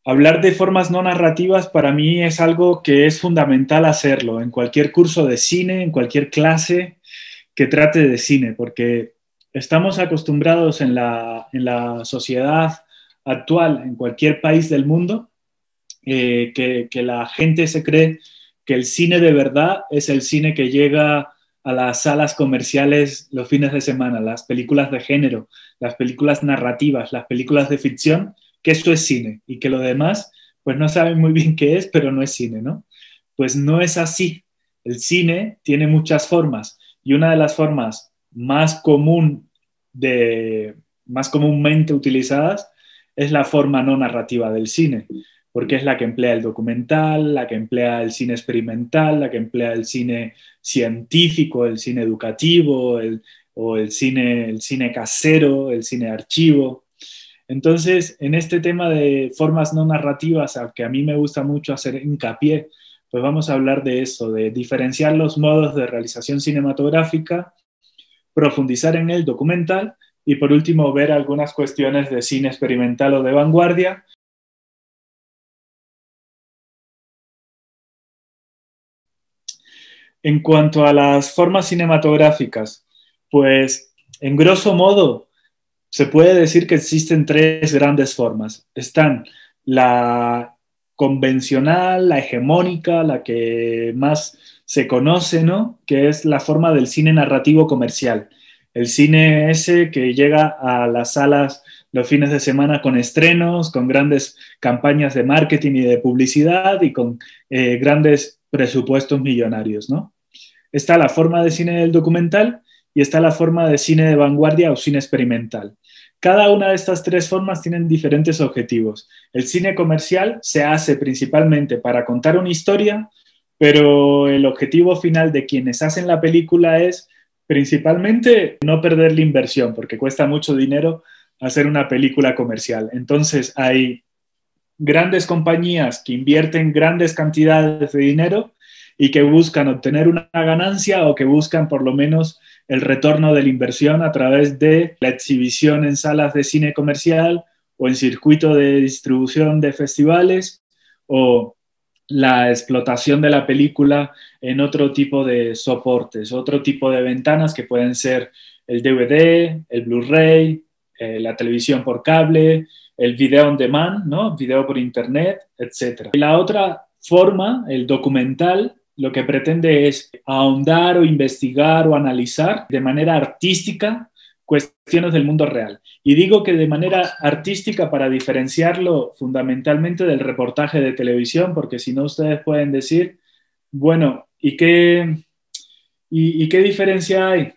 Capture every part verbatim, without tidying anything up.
Hablar de formas no narrativas para mí es algo que es fundamental hacerlo en cualquier curso de cine, en cualquier clase que trate de cine, porque estamos acostumbrados en la, en la sociedad actual, en cualquier país del mundo, eh, que, que la gente se cree que el cine de verdad es el cine que llega a las salas comerciales los fines de semana, las películas de género, las películas narrativas, las películas de ficción, que eso es cine y que lo demás, pues no saben muy bien qué es, pero no es cine, ¿no? Pues no es así. El cine tiene muchas formas y una de las formas más común de, más comúnmente utilizadas es la forma no narrativa del cine, porque es la que emplea el documental, la que emplea el cine experimental, la que emplea el cine científico, el cine educativo, el, o el cine, el cine casero, el cine archivo. Entonces, en este tema de formas no narrativas, al que a mí me gusta mucho hacer hincapié, pues vamos a hablar de eso, de diferenciar los modos de realización cinematográfica, profundizar en el documental y por último ver algunas cuestiones de cine experimental o de vanguardia. En cuanto a las formas cinematográficas, pues en grosso modo se puede decir que existen tres grandes formas. Están la convencional, la hegemónica, la que más se conoce, ¿no? Que es la forma del cine narrativo comercial. El cine ese que llega a las salas los fines de semana con estrenos, con grandes campañas de marketing y de publicidad y con eh, grandes presupuestos millonarios, ¿no? Está la forma de cine del documental y está la forma de cine de vanguardia o cine experimental. Cada una de estas tres formas tienen diferentes objetivos. El cine comercial se hace principalmente para contar una historia, pero el objetivo final de quienes hacen la película es principalmente no perder la inversión, porque cuesta mucho dinero hacer una película comercial. Entonces hay grandes compañías que invierten grandes cantidades de dinero y que buscan obtener una ganancia o que buscan por lo menos el retorno de la inversión a través de la exhibición en salas de cine comercial o en circuito de distribución de festivales o la explotación de la película en otro tipo de soportes, otro tipo de ventanas que pueden ser el D V D, el Blu-ray, eh, la televisión por cable, el video on demand, ¿no? Video por internet, etcétera. Y la otra forma, el documental, lo que pretende es ahondar o investigar o analizar de manera artística cuestiones del mundo real. Y digo que de manera artística para diferenciarlo fundamentalmente del reportaje de televisión, porque si no ustedes pueden decir, bueno, ¿y qué, y, y qué diferencia hay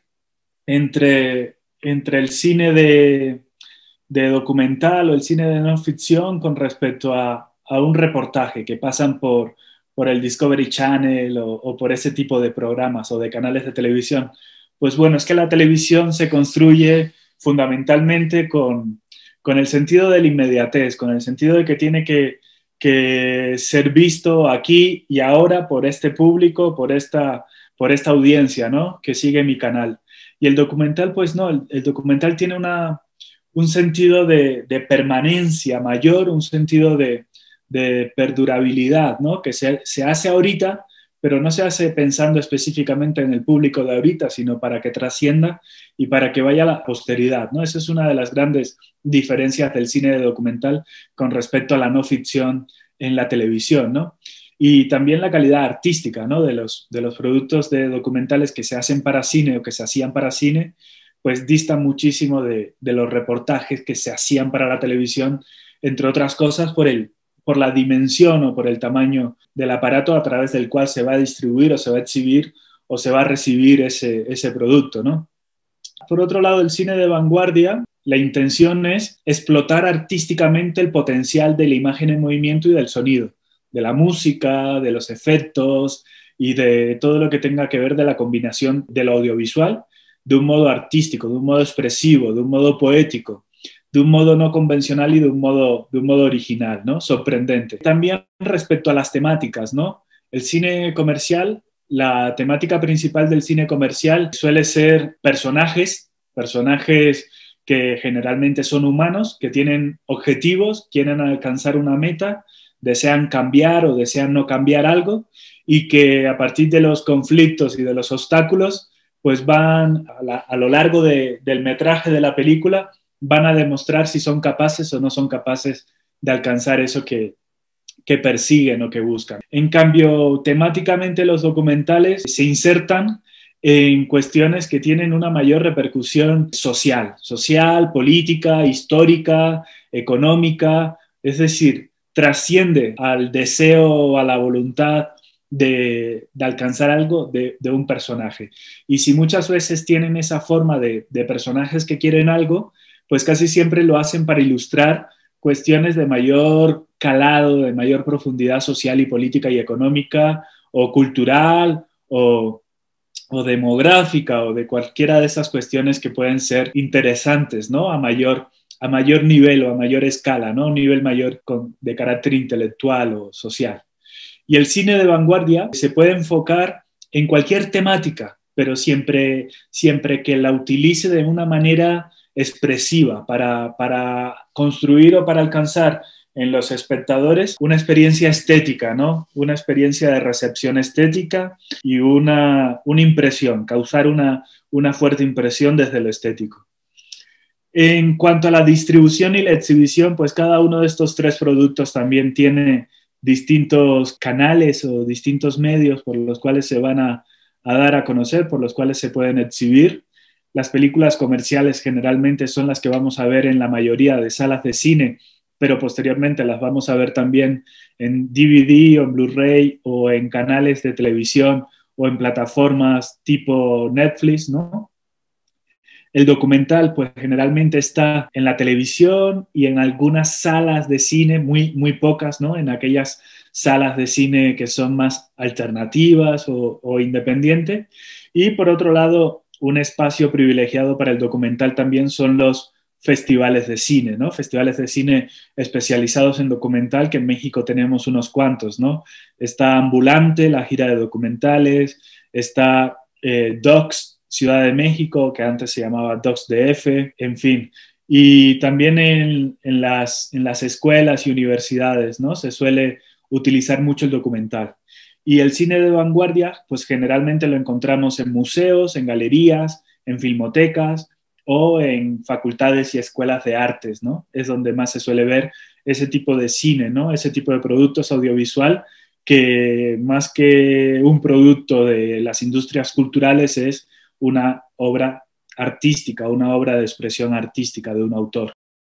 entre, entre el cine de, de documental o el cine de no ficción con respecto a, a un reportaje que pasan por, por el Discovery Channel o, o por ese tipo de programas o de canales de televisión? Pues bueno, es que la televisión se construye fundamentalmente con, con el sentido de la inmediatez, con el sentido de que tiene que, que ser visto aquí y ahora por este público, por esta, por esta audiencia, ¿no? Que sigue mi canal. Y el documental, pues no, el, el documental tiene una, un sentido de, de permanencia mayor, un sentido de, de perdurabilidad, ¿no? Que se, se hace ahorita, pero no se hace pensando específicamente en el público de ahorita, sino para que trascienda y para que vaya a la posteridad, ¿no? Esa es una de las grandes diferencias del cine de documental con respecto a la no ficción en la televisión, ¿no? Y también la calidad artística, ¿no? De los, de los productos de documentales que se hacen para cine o que se hacían para cine, pues distan muchísimo de, de los reportajes que se hacían para la televisión, entre otras cosas por el por la dimensión o por el tamaño del aparato a través del cual se va a distribuir o se va a exhibir o se va a recibir ese, ese producto, ¿no? Por otro lado, el cine de vanguardia, la intención es explotar artísticamente el potencial de la imagen en movimiento y del sonido, de la música, de los efectos y de todo lo que tenga que ver de la combinación de lo audiovisual de un modo artístico, de un modo expresivo, de un modo poético, de un modo no convencional y de un modo, de un modo original, ¿no? Sorprendente. También respecto a las temáticas, ¿no? El cine comercial, la temática principal del cine comercial suele ser personajes, personajes que generalmente son humanos, que tienen objetivos, quieren alcanzar una meta, desean cambiar o desean no cambiar algo, y que a partir de los conflictos y de los obstáculos, pues van a, la, a lo largo de, del metraje de la película, van a demostrar si son capaces o no son capaces de alcanzar eso que, que persiguen o que buscan. En cambio, temáticamente los documentales se insertan en cuestiones que tienen una mayor repercusión social, social, política, histórica, económica, es decir, trasciende al deseo o a la voluntad de, de alcanzar algo de, de, un personaje. Y si muchas veces tienen esa forma de, de personajes que quieren algo, pues casi siempre lo hacen para ilustrar cuestiones de mayor calado, de mayor profundidad social y política y económica, o cultural, o, o demográfica, o de cualquiera de esas cuestiones que pueden ser interesantes, ¿no? A mayor, a mayor nivel o a mayor escala, ¿no? Un nivel mayor con, de carácter intelectual o social. Y el cine de vanguardia se puede enfocar en cualquier temática, pero siempre, siempre que la utilice de una manera expresiva para, para construir o para alcanzar en los espectadores una experiencia estética, ¿no? Una experiencia de recepción estética y una, una impresión, causar una, una fuerte impresión desde lo estético. En cuanto a la distribución y la exhibición, pues cada uno de estos tres productos también tiene distintos canales o distintos medios por los cuales se van a, a dar a conocer, por los cuales se pueden exhibir. Las películas comerciales generalmente son las que vamos a ver en la mayoría de salas de cine, pero posteriormente las vamos a ver también en D V D o en Blu-ray o en canales de televisión o en plataformas tipo Netflix, ¿no? El documental, pues generalmente está en la televisión y en algunas salas de cine, muy, muy pocas, ¿no? En aquellas salas de cine que son más alternativas o, o independientes. Y por otro lado, un espacio privilegiado para el documental también son los festivales de cine, ¿no? Festivales de cine especializados en documental, que en México tenemos unos cuantos, ¿no? Está Ambulante, la gira de documentales, está eh, Docs, Ciudad de México, que antes se llamaba Docs D F, en fin. Y también en, en, las, en las escuelas y universidades, ¿no? Se suele utilizar mucho el documental. Y el cine de vanguardia, pues generalmente lo encontramos en museos, en galerías, en filmotecas o en facultades y escuelas de artes, ¿no? Es donde más se suele ver ese tipo de cine, ¿no? Ese tipo de productos audiovisual que más que un producto de las industrias culturales es una obra artística, una obra de expresión artística de un autor.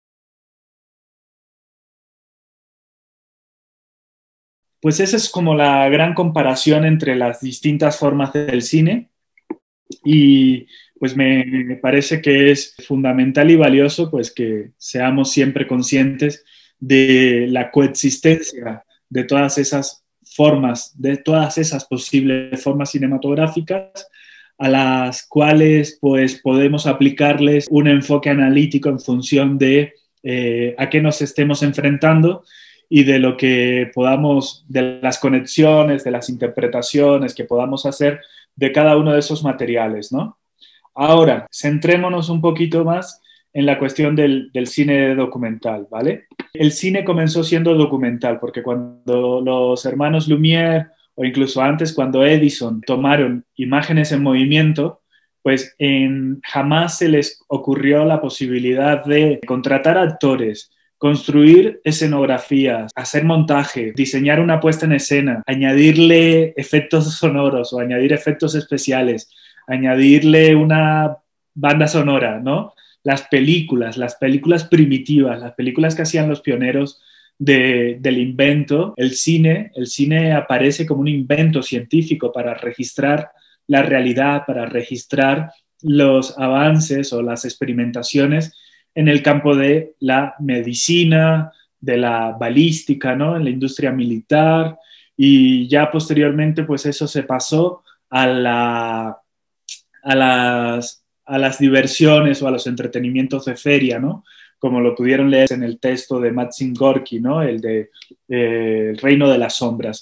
Pues esa es como la gran comparación entre las distintas formas del cine y pues me parece que es fundamental y valioso pues que seamos siempre conscientes de la coexistencia de todas esas formas, de todas esas posibles formas cinematográficas a las cuales pues podemos aplicarles un enfoque analítico en función de eh, a qué nos estemos enfrentando y de lo que podamos, de las conexiones, de las interpretaciones que podamos hacer de cada uno de esos materiales, ¿no? Ahora, centrémonos un poquito más en la cuestión del, del cine documental, ¿vale? El cine comenzó siendo documental porque cuando los hermanos Lumière o incluso antes cuando Edison tomaron imágenes en movimiento, pues en, jamás se les ocurrió la posibilidad de contratar actores, construir escenografías, hacer montaje, diseñar una puesta en escena, añadirle efectos sonoros o añadir efectos especiales, añadirle una banda sonora, ¿no? Las películas, las películas primitivas, las películas que hacían los pioneros de, del invento, el cine, el cine aparece como un invento científico para registrar la realidad, para registrar los avances o las experimentaciones en el campo de la medicina, de la balística, ¿no? En la industria militar, y ya posteriormente pues eso se pasó a, la, a, las, a las diversiones o a los entretenimientos de feria, ¿no? Como lo pudieron leer en el texto de Maxim Gorky, ¿no? El de eh, El reino de las sombras.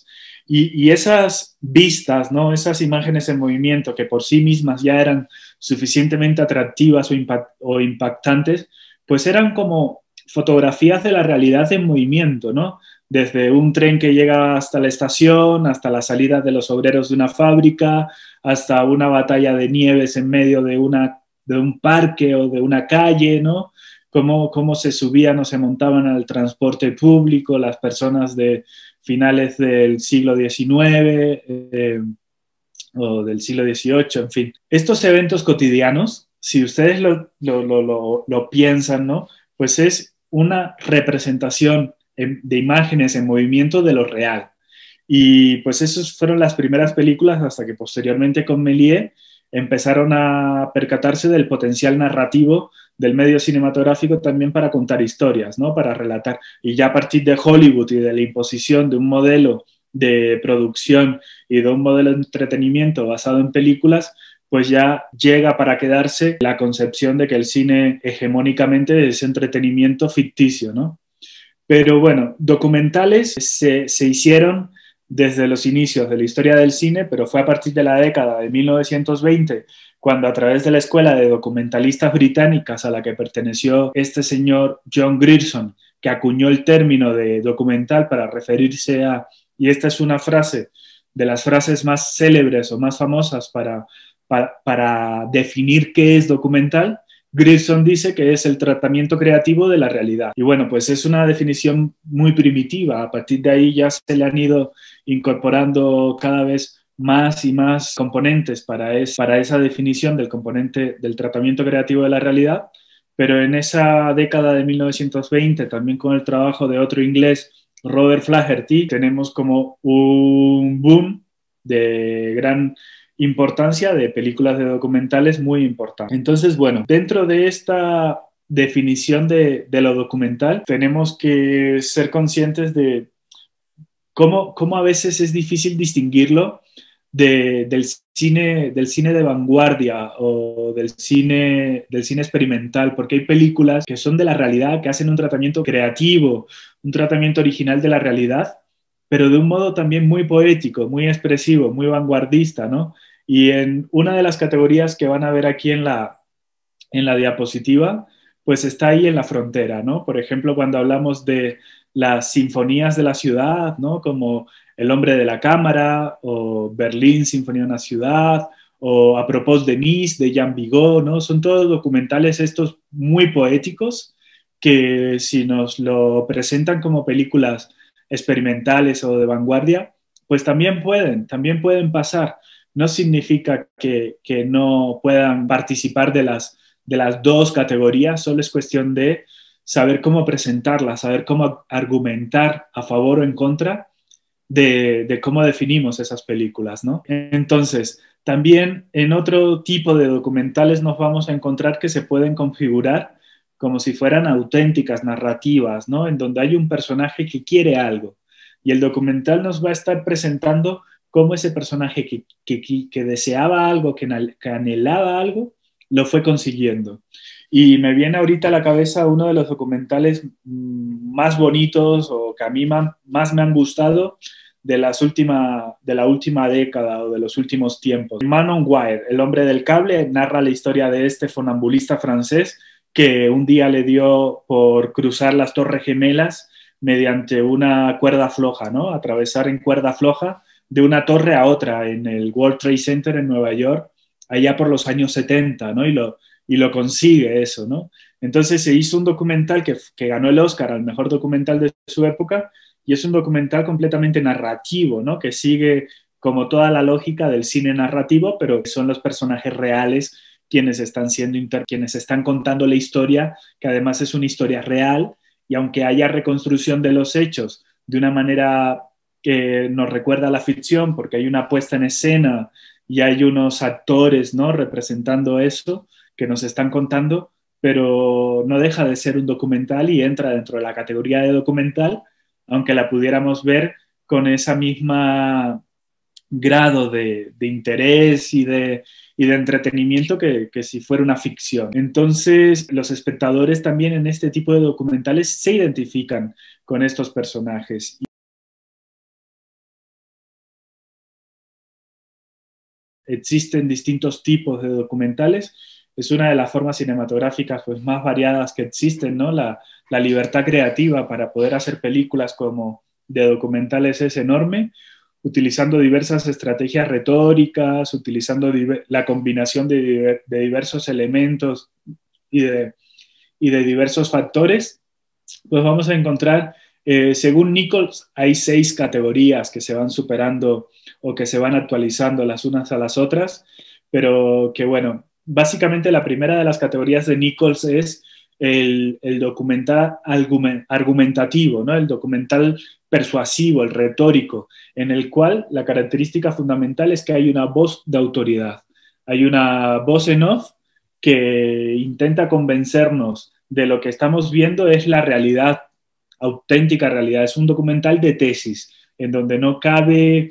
Y, y esas vistas, ¿no? Esas imágenes en movimiento que por sí mismas ya eran suficientemente atractivas o, impact o impactantes, pues eran como fotografías de la realidad en movimiento, ¿no? Desde un tren que llega hasta la estación, hasta la salida de los obreros de una fábrica, hasta una batalla de nieves en medio de, una, de un parque o de una calle, ¿no? Cómo, cómo se subían o se montaban al transporte público las personas de finales del siglo diecinueve eh, o del siglo dieciocho, en fin. Estos eventos cotidianos, si ustedes lo, lo, lo, lo, lo piensan, ¿no? Pues es una representación de imágenes en movimiento de lo real. Y pues esas fueron las primeras películas hasta que posteriormente con Méliès empezaron a percatarse del potencial narrativo del medio cinematográfico también para contar historias, ¿no? Para relatar. Y ya a partir de Hollywood y de la imposición de un modelo de producción y de un modelo de entretenimiento basado en películas, pues ya llega para quedarse la concepción de que el cine hegemónicamente es entretenimiento ficticio, ¿no? Pero bueno, documentales se, se hicieron desde los inicios de la historia del cine, pero fue a partir de la década de mil novecientos veinte, cuando a través de la Escuela de Documentalistas Británicas a la que perteneció este señor John Grierson, que acuñó el término de documental para referirse a, y esta es una frase de las frases más célebres o más famosas para, para, para definir qué es documental. Grierson dice que es el tratamiento creativo de la realidad. Y bueno, pues es una definición muy primitiva. A partir de ahí ya se le han ido incorporando cada vez más y más componentes para, es, para esa definición del componente del tratamiento creativo de la realidad. Pero en esa década de mil novecientos veinte, también con el trabajo de otro inglés, Robert Flaherty, tenemos como un boom de gran importancia de películas de documentales muy importante. Entonces, bueno, dentro de esta definición de, de lo documental, tenemos que ser conscientes de cómo, cómo a veces es difícil distinguirlo de, del, cine, del cine de vanguardia o del cine, del cine experimental, porque hay películas que son de la realidad, que hacen un tratamiento creativo, un tratamiento original de la realidad, pero de un modo también muy poético, muy expresivo, muy vanguardista, ¿no? Y en una de las categorías que van a ver aquí en la, en la diapositiva, pues está ahí en la frontera, ¿no? Por ejemplo, cuando hablamos de las sinfonías de la ciudad, ¿no? Como El hombre de la cámara o Berlín, Sinfonía de una ciudad, o A propós de Nice, de Jean Vigo, ¿no? Son todos documentales estos muy poéticos que si nos lo presentan como películas experimentales o de vanguardia, pues también pueden, también pueden pasar. No significa que, que no puedan participar de las, de las dos categorías, solo es cuestión de saber cómo presentarlas, saber cómo argumentar a favor o en contra de, de cómo definimos esas películas, ¿no? Entonces, también en otro tipo de documentales nos vamos a encontrar que se pueden configurar como si fueran auténticas narrativas, ¿no? En donde hay un personaje que quiere algo y el documental nos va a estar presentando cómo ese personaje que, que, que deseaba algo, que, que anhelaba algo, lo fue consiguiendo. Y me viene ahorita a la cabeza uno de los documentales más bonitos o que a mí más me han gustado de, las última, de la última década o de los últimos tiempos. Man on Wire, El hombre del cable, narra la historia de este funambulista francés que un día le dio por cruzar las Torres Gemelas mediante una cuerda floja, ¿no? Atravesar en cuerda floja de una torre a otra en el World Trade Center en Nueva York, allá por los años setenta, ¿no? Y lo, y lo consigue eso, ¿no? Entonces se hizo un documental que, que ganó el Oscar al mejor documental de su época y es un documental completamente narrativo, ¿no? Que sigue como toda la lógica del cine narrativo, pero son los personajes reales quienes están siendo inter quienes están contando la historia, que además es una historia real, y aunque haya reconstrucción de los hechos de una manera que nos recuerda a la ficción, porque hay una puesta en escena y hay unos actores, ¿no? Representando eso que nos están contando, pero no deja de ser un documental y entra dentro de la categoría de documental, aunque la pudiéramos ver con esa misma grado de, de interés y de, y de entretenimiento que, que si fuera una ficción. Entonces, los espectadores también en este tipo de documentales se identifican con estos personajes. existen distintos tipos de documentales. Es una de las formas cinematográficas pues, más variadas que existen, ¿no? La, la libertad creativa para poder hacer películas como de documentales es enorme, utilizando diversas estrategias retóricas, utilizando la combinación de, de diversos elementos y de, y de diversos factores, pues vamos a encontrar, eh, según Nichols, hay seis categorías que se van superando o que se van actualizando las unas a las otras, pero que bueno, básicamente la primera de las categorías de Nichols es el, el documental argumentativo, ¿no? El documental persuasivo, el retórico, en el cual la característica fundamental es que hay una voz de autoridad, hay una voz en off que intenta convencernos de lo que estamos viendo es la realidad, auténtica realidad. Es un documental de tesis, en donde no cabe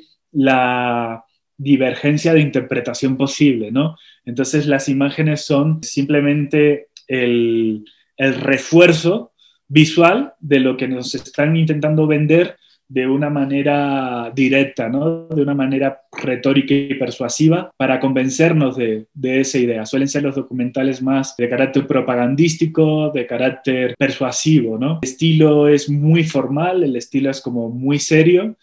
la divergencia de interpretación posible, ¿no? Entonces las imágenes son simplemente el, el refuerzo visual de lo que nos están intentando vender de una manera directa, ¿no? De una manera retórica y persuasiva para convencernos de, de esa idea. Suelen ser los documentales más de carácter propagandístico, de carácter persuasivo, ¿no? El estilo es muy formal, el estilo es como muy serio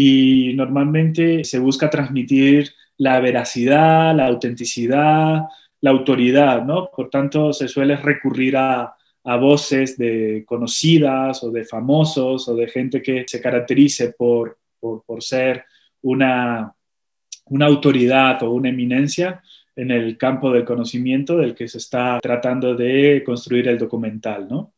y normalmente se busca transmitir la veracidad, la autenticidad, la autoridad, ¿no? Por tanto, se suele recurrir a a voces de conocidas o de famosos o de gente que se caracterice por, por, por ser una, una autoridad o una eminencia en el campo del conocimiento del que se está tratando de construir el documental, ¿no?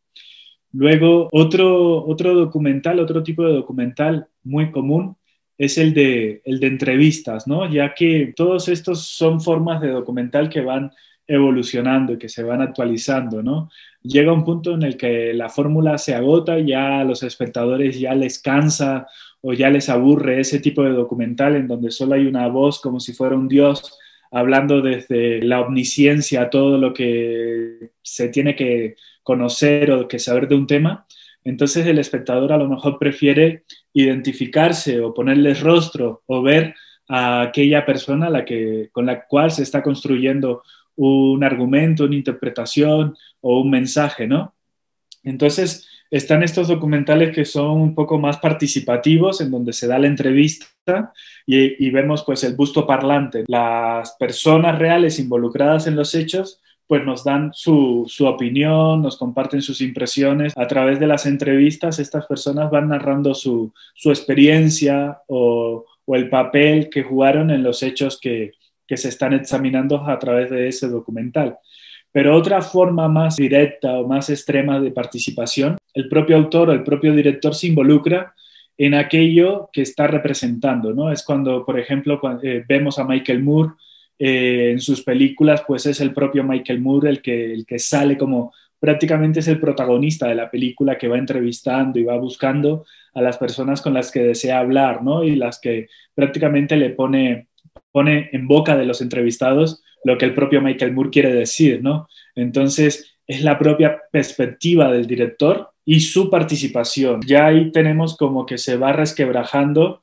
Luego, otro, otro documental, otro tipo de documental muy común es el de, el de entrevistas, ¿no? Ya que todos estos son formas de documental que van evolucionando y que se van actualizando, ¿no? Llega un punto en el que la fórmula se agota, ya a los espectadores ya les cansa o ya les aburre ese tipo de documental en donde solo hay una voz como si fuera un dios hablando desde la omnisciencia, todo lo que se tiene que conocer o que saber de un tema. Entonces el espectador a lo mejor prefiere identificarse o ponerle rostro o ver a aquella persona a la que, con la cual se está construyendo un argumento, una interpretación o un mensaje, ¿no? Entonces, están estos documentales que son un poco más participativos, en donde se da la entrevista y, y vemos pues el busto parlante. Las personas reales involucradas en los hechos pues nos dan su, su opinión, nos comparten sus impresiones. A través de las entrevistas, estas personas van narrando su, su experiencia o, o el papel que jugaron en los hechos que, que se están examinando a través de ese documental. Pero otra forma más directa o más extrema de participación, el propio autor o el propio director se involucra en aquello que está representando, ¿no? Es cuando, por ejemplo, cuando, eh, vemos a Michael Moore eh, en sus películas, pues es el propio Michael Moore el que, el que sale como prácticamente es el protagonista de la película que va entrevistando y va buscando a las personas con las que desea hablar, ¿no? Y las que prácticamente le pone, pone en boca de los entrevistados lo que el propio Michael Moore quiere decir, ¿no? Entonces, es la propia perspectiva del director y su participación. Ya ahí tenemos como que se va resquebrajando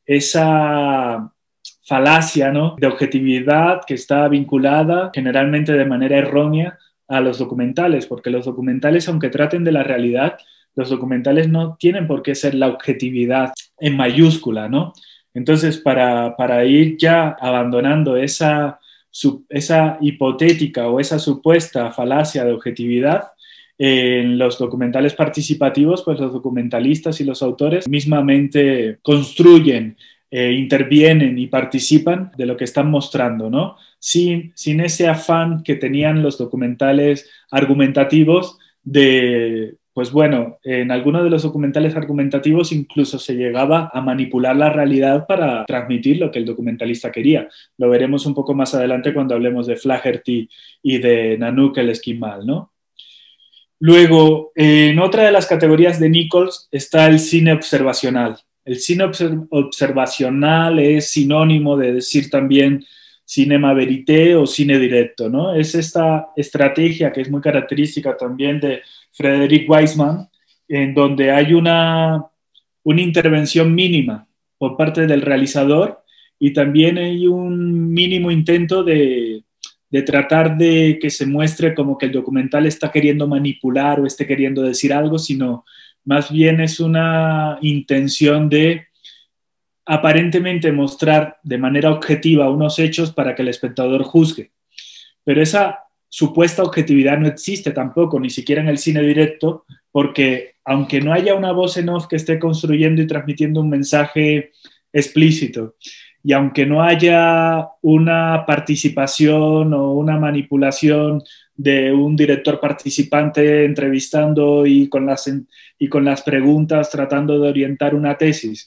esa falacia, ¿no? De objetividad que está vinculada generalmente de manera errónea a los documentales, porque los documentales, aunque traten de la realidad, los documentales no tienen por qué ser la objetividad en mayúscula, ¿no? Entonces, para, para ir ya abandonando esa esa hipotética o esa supuesta falacia de objetividad, en los documentales participativos, pues los documentalistas y los autores mismamente construyen, eh, intervienen y participan de lo que están mostrando, ¿no? Sin, sin ese afán que tenían los documentales argumentativos de, pues bueno, en algunos de los documentales argumentativos incluso se llegaba a manipular la realidad para transmitir lo que el documentalista quería. Lo veremos un poco más adelante cuando hablemos de Flaherty y de Nanook el esquimal, ¿no? Luego, en otra de las categorías de Nichols está el cine observacional. El cine observ observacional es sinónimo de decir también cinema verité o cine directo, ¿no? Es esta estrategia que es muy característica también de Frederick Wiseman, en donde hay una, una intervención mínima por parte del realizador y también hay un mínimo intento de, de tratar de que se muestre como que el documental está queriendo manipular o esté queriendo decir algo, sino más bien es una intención de aparentemente mostrar de manera objetiva unos hechos para que el espectador juzgue. Pero esa supuesta objetividad no existe tampoco, ni siquiera en el cine directo, porque aunque no haya una voz en off que esté construyendo y transmitiendo un mensaje explícito, y aunque no haya una participación o una manipulación de un director participante entrevistando y con las, y con las preguntas tratando de orientar una tesis,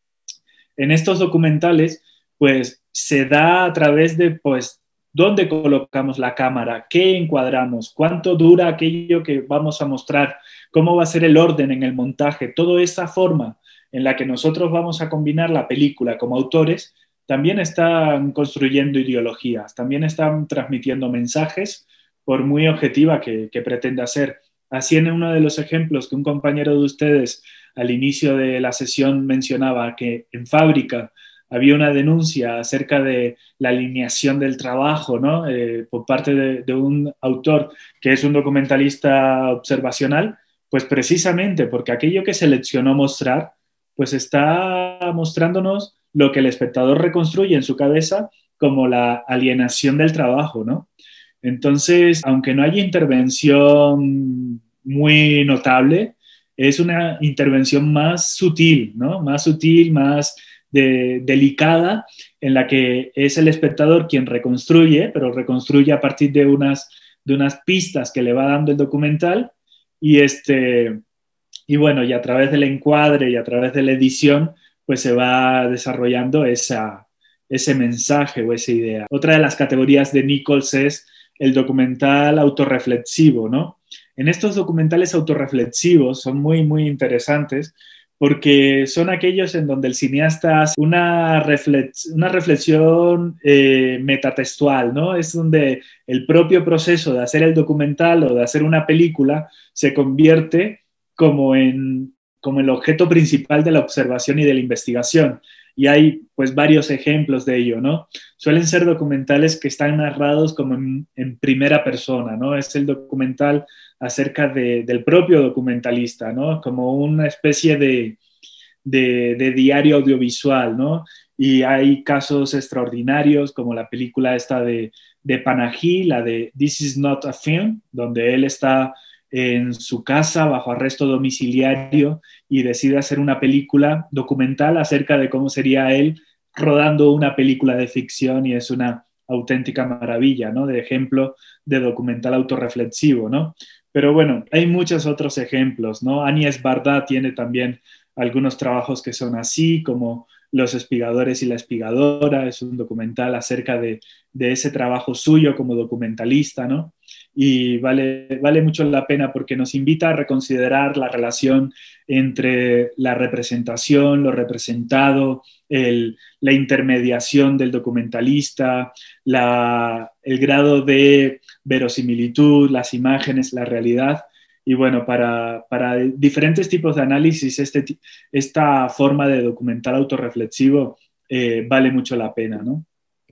en estos documentales, pues se da a través de, pues, dónde colocamos la cámara, qué encuadramos, cuánto dura aquello que vamos a mostrar, cómo va a ser el orden en el montaje, toda esa forma en la que nosotros vamos a combinar la película como autores, también están construyendo ideologías, también están transmitiendo mensajes, por muy objetiva que, que pretenda ser. Así en uno de los ejemplos que un compañero de ustedes al inicio de la sesión mencionaba que en Fábrica había una denuncia acerca de la alineación del trabajo, ¿no? Eh, por parte de, de un autor que es un documentalista observacional, pues precisamente porque aquello que seleccionó mostrar, pues está mostrándonos lo que el espectador reconstruye en su cabeza como la alienación del trabajo, ¿no? Entonces, aunque no haya intervención muy notable, es una intervención más sutil, ¿no? Más sutil, más de, delicada, en la que es el espectador quien reconstruye, pero reconstruye a partir de unas, de unas pistas que le va dando el documental y, este, y bueno, y a través del encuadre y a través de la edición, pues se va desarrollando esa, ese mensaje o esa idea. Otra de las categorías de Nichols es el documental autorreflexivo, ¿no? En estos documentales autorreflexivos son muy, muy interesantes porque son aquellos en donde el cineasta hace una, reflex, una reflexión eh, metatextual, ¿no? Es donde el propio proceso de hacer el documental o de hacer una película se convierte como en como el objeto principal de la observación y de la investigación. Y hay pues varios ejemplos de ello, ¿no? Suelen ser documentales que están narrados como en, en primera persona, ¿no? Es el documental acerca de, del propio documentalista, ¿no? Como una especie de, de, de diario audiovisual, ¿no? Y hay casos extraordinarios como la película esta de, de Panahi, la de This is not a film, donde él está en su casa bajo arresto domiciliario y decide hacer una película documental acerca de cómo sería él rodando una película de ficción y es una auténtica maravilla, ¿no? De ejemplo de documental autorreflexivo, ¿no? Pero bueno, hay muchos otros ejemplos, ¿no? Agnès Varda tiene también algunos trabajos que son así, como Los espigadores y la espigadora, es un documental acerca de, de ese trabajo suyo como documentalista, ¿no? Y vale, vale mucho la pena porque nos invita a reconsiderar la relación entre la representación, lo representado, el, la intermediación del documentalista, la, el grado de verosimilitud, las imágenes, la realidad. Y bueno, para, para diferentes tipos de análisis, este, esta forma de documental autorreflexivo eh, vale mucho la pena, ¿no?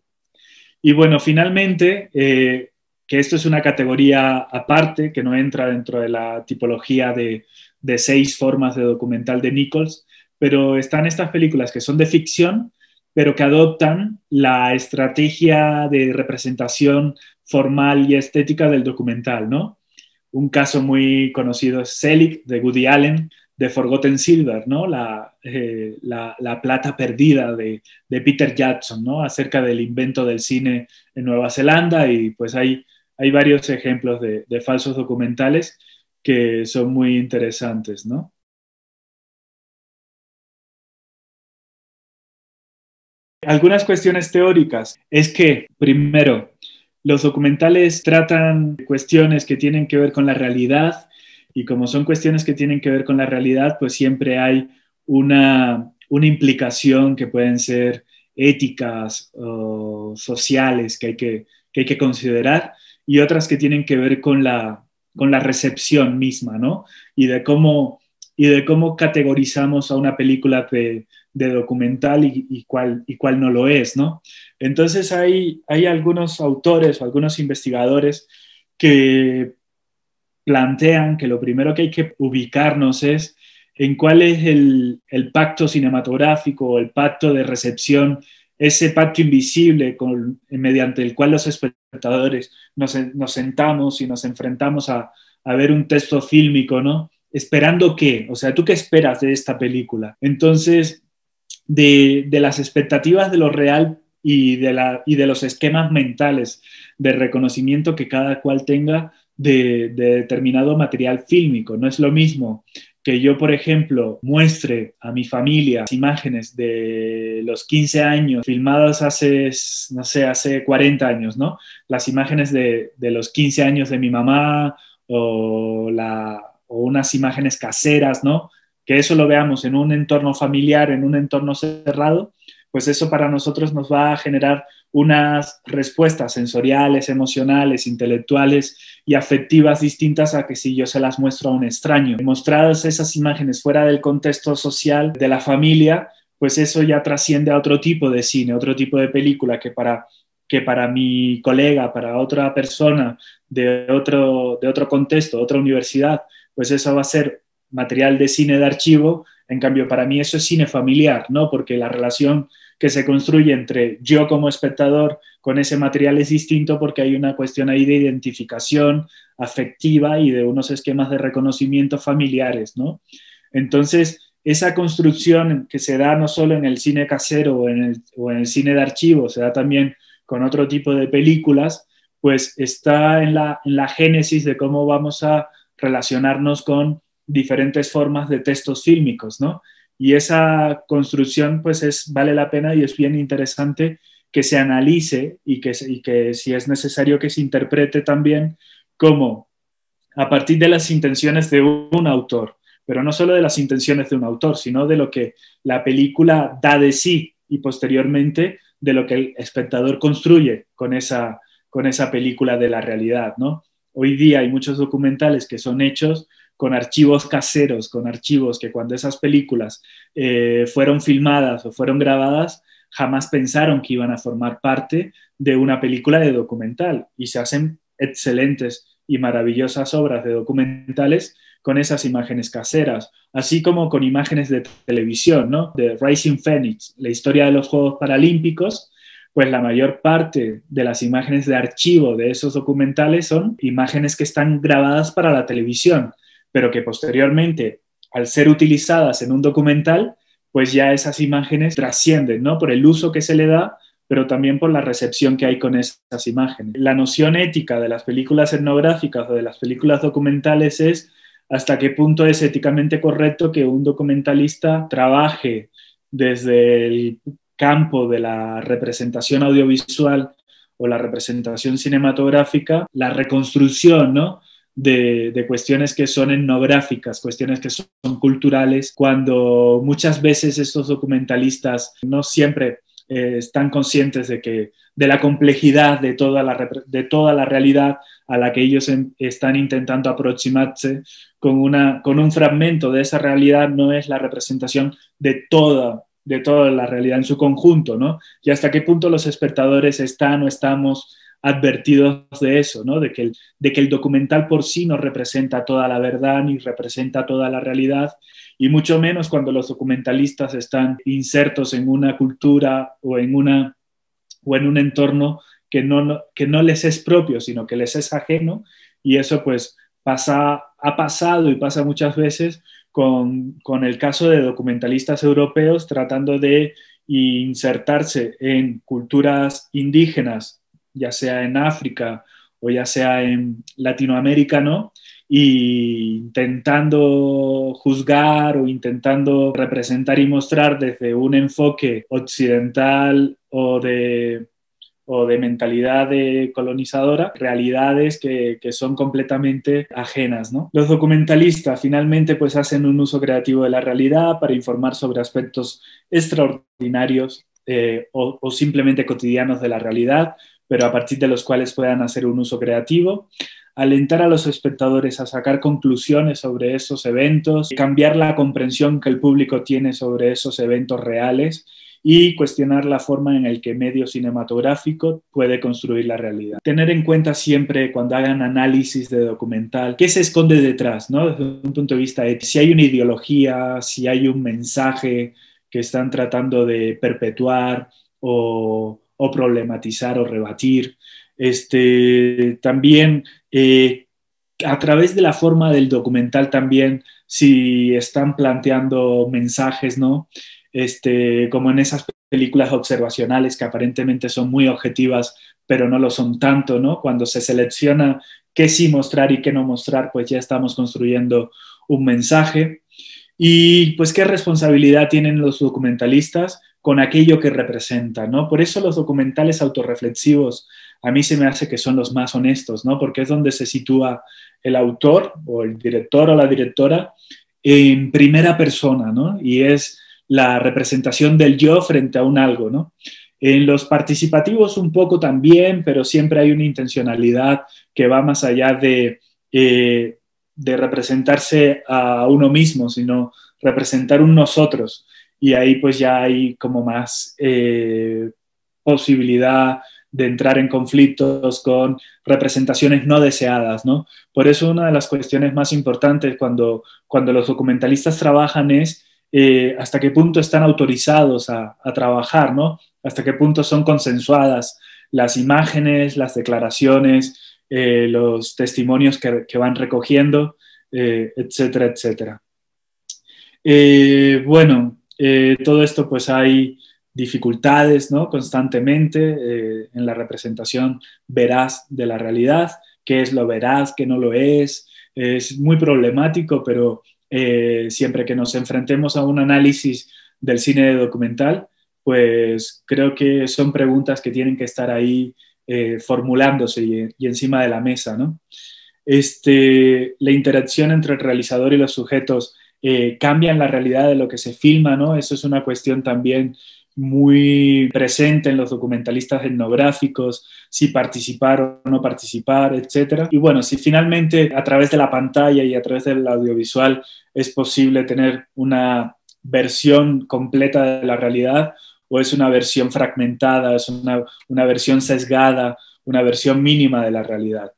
Y bueno, finalmente, eh, que esto es una categoría aparte, que no entra dentro de la tipología de, de seis formas de documental de Nichols, pero están estas películas que son de ficción, pero que adoptan la estrategia de representación formal y estética del documental, ¿no? Un caso muy conocido es Selig, de Woody Allen, de Forgotten Silver, ¿no? La, eh, la, la plata perdida de, de, Peter Jackson, ¿no? Acerca del invento del cine en Nueva Zelanda y pues hay, hay varios ejemplos de, de falsos documentales que son muy interesantes, ¿no? Algunas cuestiones teóricas es que, primero, los documentales tratan cuestiones que tienen que ver con la realidad y como son cuestiones que tienen que ver con la realidad, pues siempre hay una, una implicación que pueden ser éticas o sociales que hay que, que hay que considerar y otras que tienen que ver con la, con la recepción misma, ¿no? Y de cómo y de cómo categorizamos a una película de, de documental y, y, cuál, y cuál no lo es, ¿no? Entonces hay, hay algunos autores o algunos investigadores que plantean que lo primero que hay que ubicarnos es en cuál es el, el pacto cinematográfico o el pacto de recepción, ese pacto invisible con, mediante el cual los espectadores nos, nos sentamos y nos enfrentamos a, a ver un texto fílmico, ¿no? ¿Esperando qué? O sea, ¿tú qué esperas de esta película? Entonces, de, de las expectativas de lo real y de, la, y de los esquemas mentales de reconocimiento que cada cual tenga de, de determinado material fílmico. No es lo mismo que yo, por ejemplo, muestre a mi familia imágenes de los quince años filmadas hace, no sé, hace cuarenta años, ¿no? Las imágenes de, de los quince años de mi mamá o, la, o unas imágenes caseras, ¿no? Que eso lo veamos en un entorno familiar, en un entorno cerrado, pues eso para nosotros nos va a generar unas respuestas sensoriales, emocionales, intelectuales y afectivas distintas a que si yo se las muestro a un extraño. Mostradas esas imágenes fuera del contexto social de la familia, pues eso ya trasciende a otro tipo de cine, otro tipo de película que para, que para mi colega, para otra persona de otro, de otro contexto, otra universidad, pues eso va a ser material de cine de archivo. En cambio, para mí eso es cine familiar, ¿no? Porque la relación que se construye entre yo como espectador con ese material es distinto porque hay una cuestión ahí de identificación afectiva y de unos esquemas de reconocimiento familiares, ¿no? Entonces, esa construcción que se da no solo en el cine casero o en el, o en el cine de archivo, se da también con otro tipo de películas, pues está en la, en la génesis de cómo vamos a relacionarnos con diferentes formas de textos fílmicos, ¿no? Y esa construcción, pues, es, vale la pena y es bien interesante que se analice y que, y que si es necesario que se interprete también como a partir de las intenciones de un autor, pero no solo de las intenciones de un autor, sino de lo que la película da de sí y posteriormente de lo que el espectador construye con esa, con esa película de la realidad, ¿no? Hoy día hay muchos documentales que son hechos con archivos caseros, con archivos que cuando esas películas eh, fueron filmadas o fueron grabadas, jamás pensaron que iban a formar parte de una película de documental y se hacen excelentes y maravillosas obras de documentales con esas imágenes caseras, así como con imágenes de televisión, ¿no? De Rising Phoenix, la historia de los Juegos Paralímpicos, pues la mayor parte de las imágenes de archivo de esos documentales son imágenes que están grabadas para la televisión, pero que posteriormente, al ser utilizadas en un documental, pues ya esas imágenes trascienden, ¿no? Por el uso que se le da, pero también por la recepción que hay con esas imágenes. La noción ética de las películas etnográficas o de las películas documentales es hasta qué punto es éticamente correcto que un documentalista trabaje desde el campo de la representación audiovisual o la representación cinematográfica, la reconstrucción, ¿no? De, de, cuestiones que son etnográficas, cuestiones que son, son culturales, cuando muchas veces estos documentalistas no siempre eh, están conscientes de, que, de la complejidad de toda la, de toda la realidad a la que ellos en, están intentando aproximarse con, una, con un fragmento de esa realidad, no es la representación de toda, de toda la realidad en su conjunto, ¿no? Y hasta qué punto los espectadores están o estamos advertidos de eso, ¿no? De que, el, de que el documental por sí no representa toda la verdad ni representa toda la realidad, y mucho menos cuando los documentalistas están insertos en una cultura o en, una, o en un entorno que no, que no les es propio, sino que les es ajeno, y eso pues pasa, ha pasado y pasa muchas veces con, con el caso de documentalistas europeos tratando de insertarse en culturas indígenas, ya sea en África o ya sea en Latinoamérica, ¿no? Y intentando juzgar o intentando representar y mostrar desde un enfoque occidental o de, o de mentalidad de colonizadora, realidades que, que son completamente ajenas, ¿no? Los documentalistas finalmente pues hacen un uso creativo de la realidad para informar sobre aspectos extraordinarios eh, o, o simplemente cotidianos de la realidad, pero a partir de los cuales puedan hacer un uso creativo. alentar a los espectadores a sacar conclusiones sobre esos eventos, cambiar la comprensión que el público tiene sobre esos eventos reales y cuestionar la forma en la que medio cinematográfico puede construir la realidad. Tener en cuenta siempre cuando hagan análisis de documental qué se esconde detrás, ¿no? Desde un punto de vista ético, si hay una ideología, si hay un mensaje que están tratando de perpetuar o, o problematizar o rebatir. Este, también eh, a través de la forma del documental también, si están planteando mensajes, ¿no? Este, como en esas películas observacionales que aparentemente son muy objetivas, pero no lo son tanto, ¿no? Cuando se selecciona qué sí mostrar y qué no mostrar, pues ya estamos construyendo un mensaje. Y pues qué responsabilidad tienen los documentalistas con aquello que representan, ¿no? Por eso los documentales autorreflexivos a mí se me hace que son los más honestos, ¿no? Porque es donde se sitúa el autor o el director o la directora en primera persona, ¿no? Y es la representación del yo frente a un algo, ¿no? En los participativos un poco también, pero siempre hay una intencionalidad que va más allá de, eh, de representarse a uno mismo, sino representar un nosotros. Y ahí pues ya hay como más eh, posibilidad de entrar en conflictos con representaciones no deseadas, ¿no? Por eso una de las cuestiones más importantes cuando, cuando los documentalistas trabajan es eh, hasta qué punto están autorizados a, a trabajar, ¿no? Hasta qué punto son consensuadas las imágenes, las declaraciones, eh, los testimonios que, que van recogiendo, eh, etcétera, etcétera. Eh, bueno, eh, todo esto pues hay dificultades, ¿no? Constantemente eh, en la representación veraz de la realidad, qué es lo veraz, qué no lo es. Es muy problemático, pero eh, siempre que nos enfrentemos a un análisis del cine documental, pues creo que son preguntas que tienen que estar ahí eh, formulándose y, y, encima de la mesa, ¿no? Este, la interacción entre el realizador y los sujetos eh, cambian la realidad de lo que se filma, ¿no? Eso es una cuestión también muy presente en los documentalistas etnográficos, si participar o no participar, etcétera. Y bueno, si finalmente a través de la pantalla y a través del audiovisual es posible tener una versión completa de la realidad o es una versión fragmentada, es una, una versión sesgada, una versión mínima de la realidad.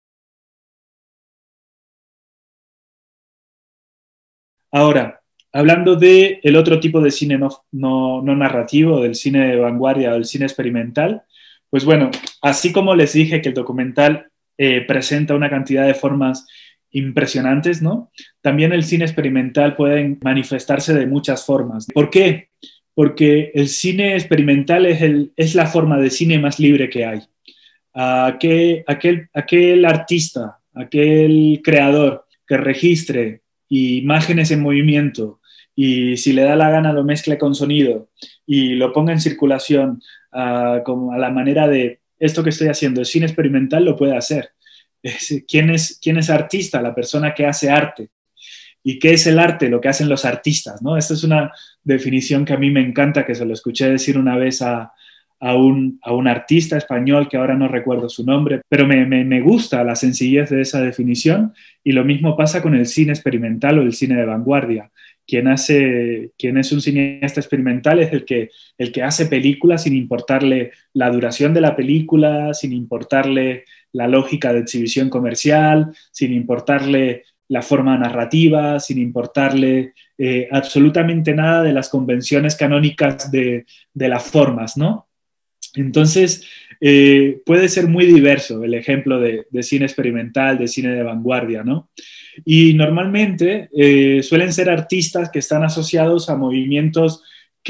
Ahora, hablando de el otro tipo de cine no, no, no narrativo, del cine de vanguardia o del cine experimental, pues bueno, así como les dije que el documental eh, presenta una cantidad de formas impresionantes, ¿no? También el cine experimental puede manifestarse de muchas formas. ¿Por qué? Porque el cine experimental es, el, es la forma de cine más libre que hay. Aquel, aquel, aquel artista, aquel creador que registre imágenes en movimiento y si le da la gana lo mezcle con sonido y lo ponga en circulación uh, como a la manera de esto que estoy haciendo, el cine experimental lo puede hacer. ¿Quién es, quién es artista? La persona que hace arte. ¿Y qué es el arte? Lo que hacen los artistas, ¿no? Esta es una definición que a mí me encanta, que se lo escuché decir una vez a, a, un, a un artista español que ahora no recuerdo su nombre, pero me, me, me gusta la sencillez de esa definición y lo mismo pasa con el cine experimental o el cine de vanguardia. Quien, hace, quien es un cineasta experimental es el que, el que hace películas sin importarle la duración de la película, sin importarle la lógica de exhibición comercial, sin importarle la forma narrativa, sin importarle eh, absolutamente nada de las convenciones canónicas de, de las formas, ¿no? Entonces, eh, puede ser muy diverso el ejemplo de, de cine experimental, de cine de vanguardia, ¿no? Y normalmente eh, suelen ser artistas que están asociados a movimientos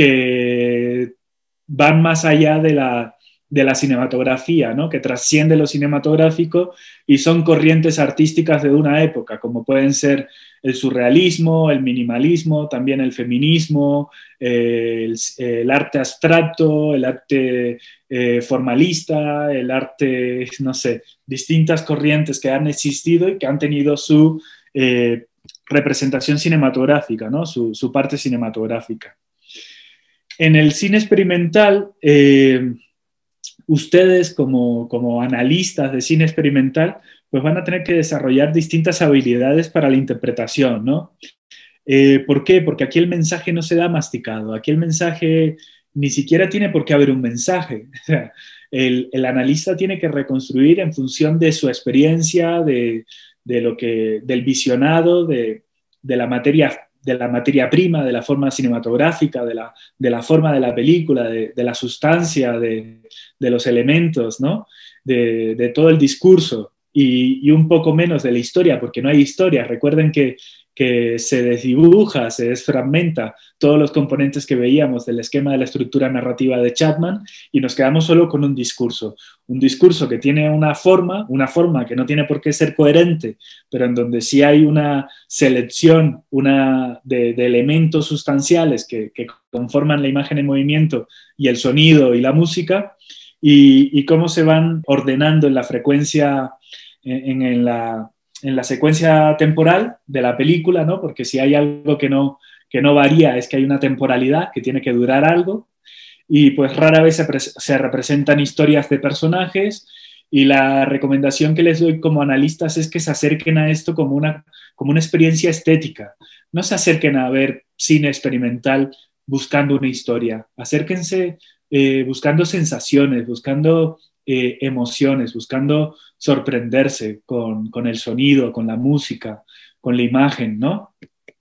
que van más allá de la, de la cinematografía, ¿no? Que trasciende lo cinematográfico y son corrientes artísticas de una época, como pueden ser el surrealismo, el minimalismo, también el feminismo, eh, el, el arte abstracto, el arte eh, formalista, el arte, no sé, distintas corrientes que han existido y que han tenido su eh, representación cinematográfica, ¿no? Su, su parte cinematográfica. En el cine experimental, eh, ustedes como, como analistas de cine experimental pues van a tener que desarrollar distintas habilidades para la interpretación, ¿no? Eh, ¿Por qué? Porque aquí el mensaje no se da masticado, aquí el mensaje ni siquiera tiene por qué haber un mensaje. O sea, el, el analista tiene que reconstruir en función de su experiencia, de, de lo que, del visionado, de, de, la materia, de la materia prima, de la forma cinematográfica, de la, de la forma de la película, de, de la sustancia, de, de, los elementos, ¿no? de, de todo el discurso y, y un poco menos de la historia, porque no hay historia. Recuerden que que se desdibuja, se desfragmenta todos los componentes que veíamos del esquema de la estructura narrativa de Chapman y nos quedamos solo con un discurso. Un discurso que tiene una forma, una forma que no tiene por qué ser coherente, pero en donde sí hay una selección una de, de elementos sustanciales que, que conforman la imagen en movimiento y el sonido y la música y, y cómo se van ordenando en la frecuencia, en, en la en la secuencia temporal de la película, ¿no? Porque si hay algo que no, que no varía es que hay una temporalidad que tiene que durar algo y pues rara vez se, se representan historias de personajes y la recomendación que les doy como analistas es que se acerquen a esto como una, como una experiencia estética. No se acerquen a ver cine experimental buscando una historia, acérquense eh, buscando sensaciones, buscando eh, emociones, buscando sorprenderse con, con el sonido, con la música, con la imagen, ¿no?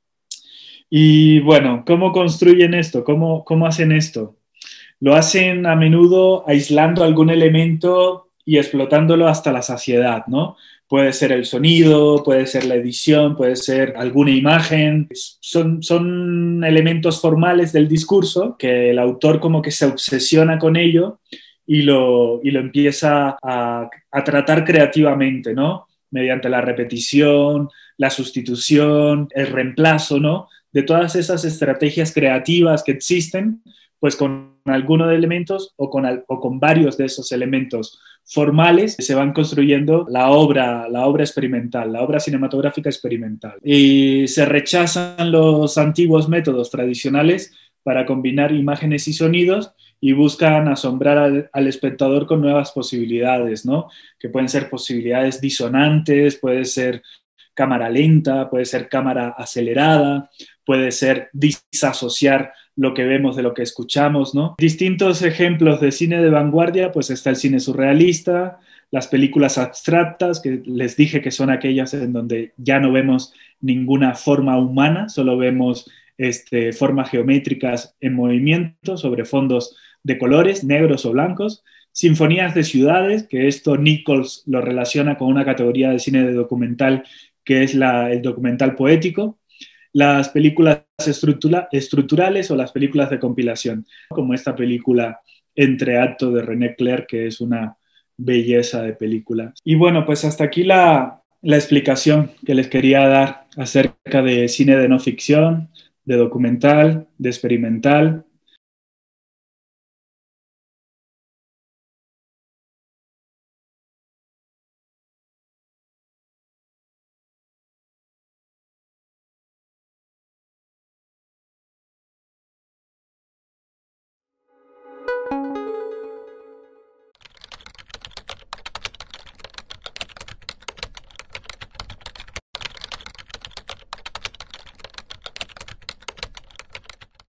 Y bueno, ¿cómo construyen esto? ¿Cómo, cómo hacen esto? Lo hacen a menudo aislando algún elemento y explotándolo hasta la saciedad, ¿no? Puede ser el sonido, puede ser la edición, puede ser alguna imagen. Son, son elementos formales del discurso que el autor como que se obsesiona con ello y lo, y lo empieza a, a tratar creativamente, ¿no? Mediante la repetición, la sustitución, el reemplazo, ¿no? De todas esas estrategias creativas que existen, pues con algunos elementos o con, o con varios de esos elementos formales se van construyendo la obra, la obra experimental, la obra cinematográfica experimental. Y se rechazan los antiguos métodos tradicionales para combinar imágenes y sonidos y buscan asombrar al, al espectador con nuevas posibilidades, ¿no? Que pueden ser posibilidades disonantes, puede ser cámara lenta, puede ser cámara acelerada, puede ser disasociar lo que vemos de lo que escuchamos, ¿no? Distintos ejemplos de cine de vanguardia, pues está el cine surrealista, las películas abstractas, que les dije que son aquellas en donde ya no vemos ninguna forma humana, solo vemos este, formas geométricas en movimiento sobre fondos de colores, negros o blancos. Sinfonías de ciudades, que esto Nichols lo relaciona con una categoría de cine de documental que es la, el documental poético. Las películas estructura, estructurales o las películas de compilación, como esta película Entre Acto de René Clair, que es una belleza de película. Y bueno, pues hasta aquí la, la explicación que les quería dar acerca de cine de no ficción, de documental, de experimental